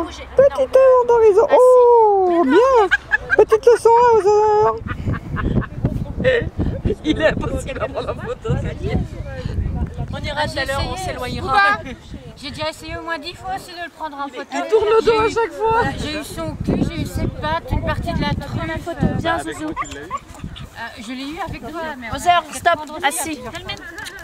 Petite heure dans les eaux. Oh, bien. Petite leçon à Hauser. Il est impossible à prendre la photo. On ira tout à l'heure, on s'éloignera. J'ai déjà essayé au moins 10 fois aussi de le prendre en photo. Il tourne le dos à chaque fois. J'ai eu son cul, j'ai eu ses pattes, une partie de la truffe. La photo bien, Zouzou. Je l'ai eu avec toi, mais... Hauser, stop, assis.